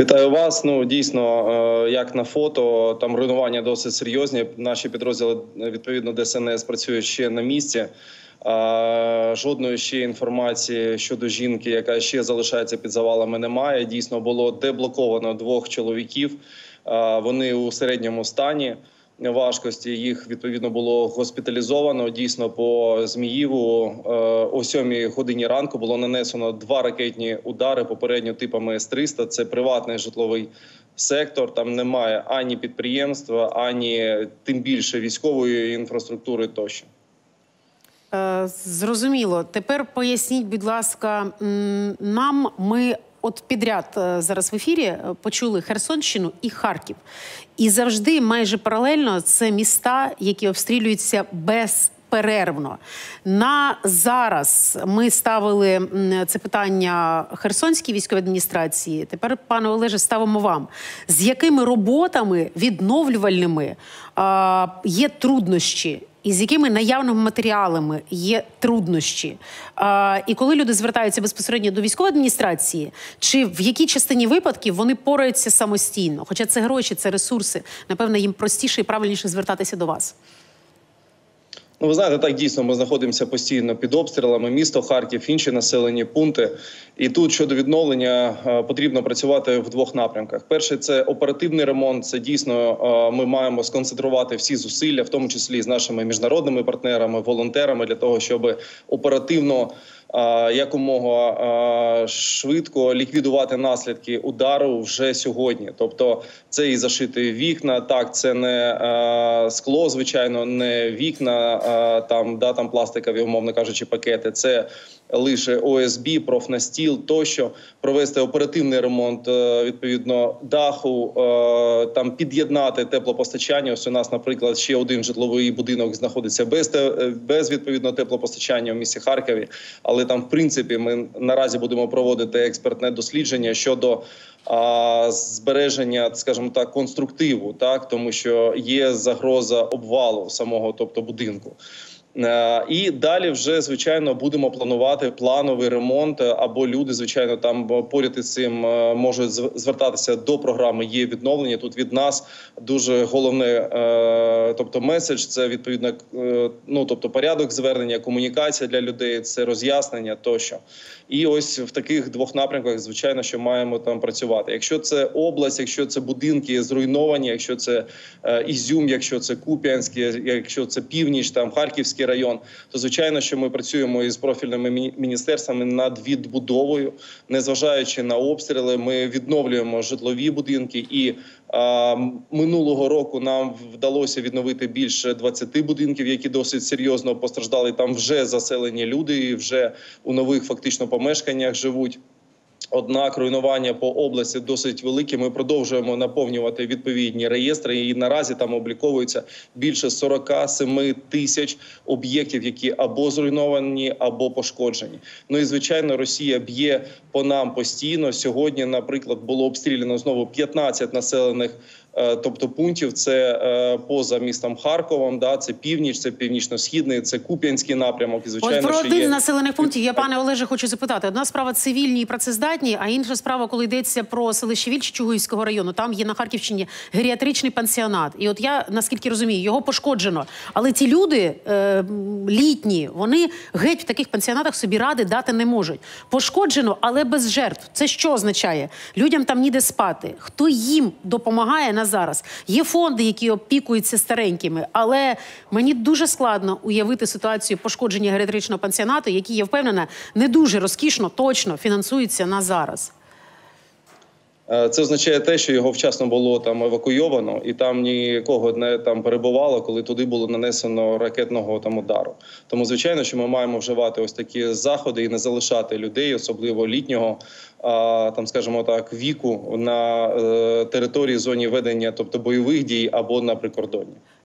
Вітаю вас. Ну, дійсно, як на фото, там руйнування досить серйозні. Наші підрозділи, відповідно, ДСНС працюють ще на місці. Жодної ще інформації щодо жінки, яка ще залишається під завалами, немає. Дійсно, було деблоковано 2 чоловіків. Вони у середньому стані важкості. Їх, відповідно, було госпіталізовано. Дійсно, по Зміїву о 7 годині ранку було нанесено 2 ракетні удари, попередньо типами С-300. Це приватний житловий сектор. Там немає ані підприємства, ані тим більше військової інфраструктури тощо. Зрозуміло. Тепер поясніть, будь ласка, ми от підряд зараз в ефірі почули Херсонщину і Харків. І завжди, майже паралельно, це міста, які обстрілюються безперервно. На зараз ми ставили це питання Херсонській військовій адміністрації. Тепер, пане Олеже, ставимо вам. З якими роботами відновлювальними є труднощі? І з якими наявними матеріалами є труднощі? І коли люди звертаються безпосередньо до військової адміністрації, чи в якій частині випадків вони пораються самостійно? Хоча це гроші, це ресурси. Напевно, їм простіше і правильніше звертатися до вас. Ну, ви знаєте, так, дійсно, ми знаходимося постійно під обстрілами. Місто Харків, інші населені пункти. І тут щодо відновлення потрібно працювати в 2 напрямках. Перший – це оперативний ремонт. Це дійсно ми маємо сконцентрувати всі зусилля, в тому числі з нашими міжнародними партнерами, волонтерами, для того, щоб оперативно якомога швидко ліквідувати наслідки удару вже сьогодні. Тобто це і зашити вікна, так, це не скло, звичайно, не вікна, там пластикові, умовно кажучи, пакети, це лише ОСБ, профнастіл тощо, провести оперативний ремонт, відповідно, даху, там під'єднати теплопостачання. Ось у нас, наприклад, ще один житловий будинок знаходиться без відповідного теплопостачання в місті Харкові, але там, в принципі, ми наразі будемо проводити експертне дослідження щодо збереження, скажімо так, конструктиву, так, тому що є загроза обвалу самого, тобто, будинку. І далі вже, звичайно, будемо планувати плановий ремонт, або люди, звичайно, там поряд із цим можуть звертатися до програми «Є відновлення». Тут від нас дуже головне, тобто меседж, це відповідно, ну, тобто порядок звернення, комунікація для людей, це роз'яснення тощо. І ось в таких 2 напрямках, звичайно, що маємо там працювати. Якщо це область, якщо це будинки зруйновані, якщо це Ізюм, якщо це Куп'янський, якщо це північ, там Харківський район, то, звичайно, що ми працюємо із профільними міністерствами над відбудовою. Незважаючи на обстріли, ми відновлюємо житлові будинки. І минулого року нам вдалося відновити більше 20 будинків, які досить серйозно постраждали. Там вже заселені люди і вже у нових фактично помешканнях живуть. Однак руйнування по області досить великі. Ми продовжуємо наповнювати відповідні реєстри. І наразі там обліковується більше 47 тисяч об'єктів, які або зруйновані, або пошкоджені. Ну і, звичайно, Росія б'є по нам постійно. Сьогодні, наприклад, було обстріляно знову 15 населених тобто пунктів, це поза містом Харковом, да, це північ, це північно-східний, це Куп'янський напрямок. І, звичайно, от про один з населених пунктів я, пане Олеже, хочу запитати. Одна справа цивільні і працездатні, а інша справа, коли йдеться про селище Вільч Чугуївського району. Там є на Харківщині геріатричний пансіонат. І от я, наскільки розумію, його пошкоджено. Але ті люди літні, вони геть в таких пансіонатах собі ради дати не можуть. Пошкоджено, але без жертв. Це що означає? Людям там ніде спати. Хто їм допомагає на зараз? Є фонди, які опікуються старенькими, але мені дуже складно уявити ситуацію пошкодження геріатричного пансіонату, який, я впевнена, не дуже розкішно, точно фінансується на зараз. Це означає те, що його вчасно було там евакуйовано, і там нікого не там перебувало, коли туди було нанесено ракетного там удару. Тому, звичайно, що ми маємо вживати ось такі заходи і не залишати людей, особливо літнього, там, скажімо так, віку на території зоні ведення, тобто бойових дій або на прикордонні.